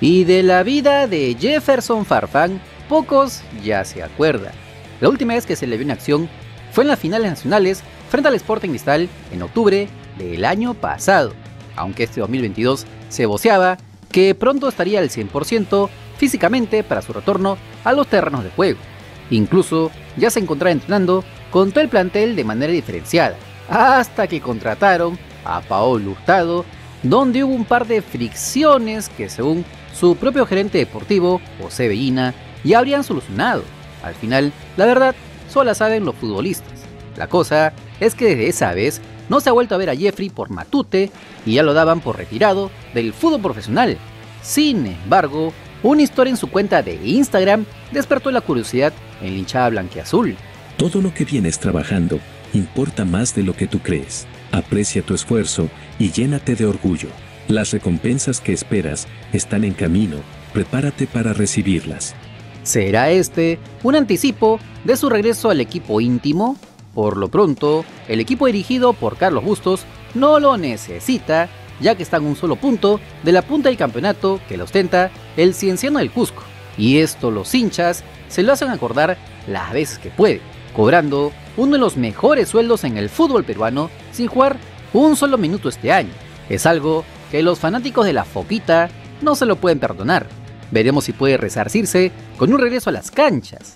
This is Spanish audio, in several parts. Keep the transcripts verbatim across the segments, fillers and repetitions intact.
Y de la vida de Jefferson Farfán, pocos ya se acuerdan. La última vez que se le vio en acción fue en las finales nacionales frente al Sporting Cristal en octubre del año pasado, aunque este dos mil veintidós se voceaba que pronto estaría al cien por ciento físicamente para su retorno a los terrenos de juego. Incluso ya se encontraba entrenando con todo el plantel de manera diferenciada, hasta que contrataron a Paolo Hurtado, donde hubo un par de fricciones que, según su propio gerente deportivo, José Bellina, ya habrían solucionado. Al final, la verdad, solo la saben los futbolistas. La cosa es que desde esa vez no se ha vuelto a ver a Jeffrey por Matute y ya lo daban por retirado del fútbol profesional. Sin embargo, una historia en su cuenta de Instagram despertó la curiosidad en la hinchada blanquiazul. Todo lo que vienes trabajando importa más de lo que tú crees. Aprecia tu esfuerzo y llénate de orgullo. Las recompensas que esperas están en camino. Prepárate para recibirlas. ¿Será este un anticipo de su regreso al equipo íntimo? Por lo pronto, el equipo dirigido por Carlos Bustos no lo necesita, ya que está en un solo punto de la punta del campeonato que lo ostenta el Cienciano del Cusco. Y esto los hinchas se lo hacen acordar las veces que puede, cobrando uno de los mejores sueldos en el fútbol peruano sin jugar un solo minuto este año. Es algo que los fanáticos de la Foquita no se lo pueden perdonar. Veremos si puede resarcirse con un regreso a las canchas.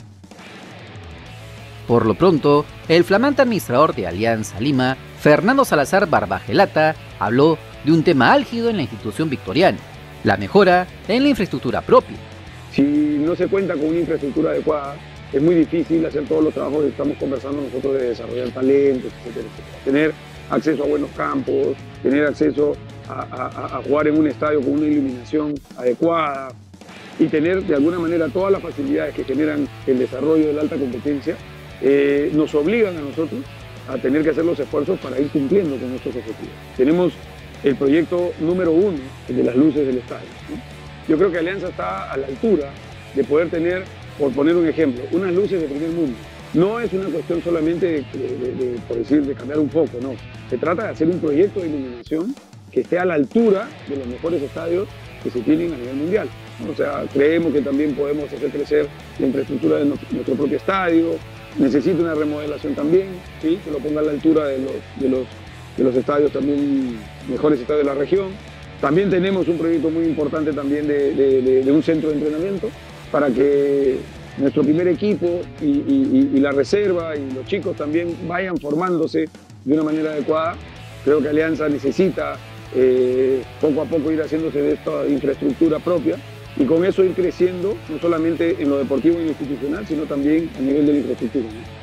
Por lo pronto, el flamante administrador de Alianza Lima, Fernando Salazar Barbagelata, habló de un tema álgido en la institución victoriana: la mejora en la infraestructura propia. Si no se cuenta con una infraestructura adecuada, es muy difícil hacer todos los trabajos que estamos conversando nosotros de desarrollar talentos, etcétera, etcétera. Tener acceso a buenos campos, tener acceso a, a, a jugar en un estadio con una iluminación adecuada y tener de alguna manera todas las facilidades que generan el desarrollo de la alta competencia, eh, nos obligan a nosotros a tener que hacer los esfuerzos para ir cumpliendo con nuestros objetivos. Tenemos el proyecto número uno, el de las luces del estadio, ¿no? Yo creo que Alianza está a la altura de poder tener, por poner un ejemplo, unas luces de primer mundo. No es una cuestión solamente de, de, de, por decir, de cambiar un foco, no. Se trata de hacer un proyecto de iluminación que esté a la altura de los mejores estadios que se tienen a nivel mundial, ¿no? O sea, creemos que también podemos hacer crecer la infraestructura de nuestro propio estadio. Necesita una remodelación también, ¿sí? Que lo ponga a la altura de los, de, los, de los estadios también, mejores estadios de la región. También tenemos un proyecto muy importante también de, de, de, de un centro de entrenamiento para que nuestro primer equipo y, y, y la reserva y los chicos también vayan formándose de una manera adecuada. Creo que Alianza necesita eh, poco a poco ir haciéndose de esta infraestructura propia y con eso ir creciendo, no solamente en lo deportivo y en lo institucional, sino también a nivel de la infraestructura, ¿no?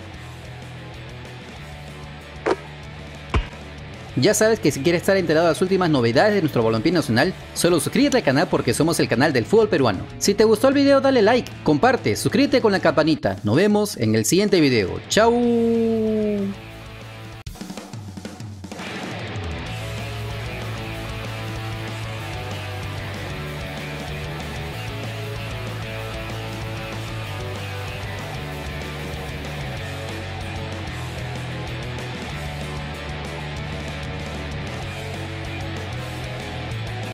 Ya sabes que si quieres estar enterado de las últimas novedades de nuestro balompié nacional, solo suscríbete al canal porque somos el canal del fútbol peruano. Si te gustó el video, dale like, comparte, suscríbete con la campanita. Nos vemos en el siguiente video. ¡Chao!